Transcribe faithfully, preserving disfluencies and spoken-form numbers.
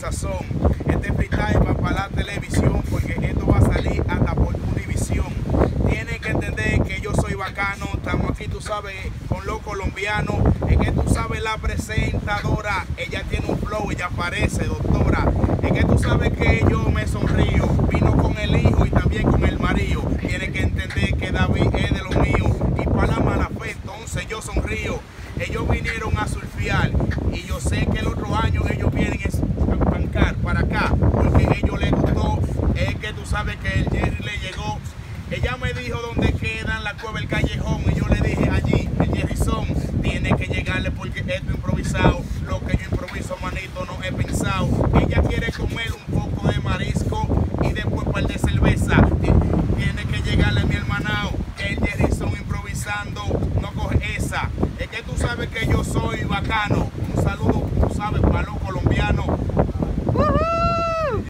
sazón. Este freestyle va para la televisión porque esto va a salir hasta por Univisión. Tienen que entender que yo soy bacano, estamos aquí, tú sabes, con los colombianos. Es que tú sabes la presentadora, ella tiene un flow, ella parece doctora. Es que tú sabes que yo me sonrío, vino con el hijo y también con el marido. Tienen que entender que David es de lo mío y para la mala fe, entonces yo sonrío. Ellos vinieron a surfear y yo sé que el otro año ellos vienen a bancar para acá porque a ellos les gustó. Es que tú sabes que el Jerry le llegó. Ella me dijo dónde quedan la cueva, el callejón, y yo le dije allí, el Jerryson, tiene que llegarle porque esto improvisado, lo que yo improviso, manito, no he pensado. Ella quiere comer un poco de marisco y después un par de cerveza. Tiene que llegarle mi hermanao, que el Jerryson improvisando no coge esa. Es que tú sabes que yo soy bacano. Un saludo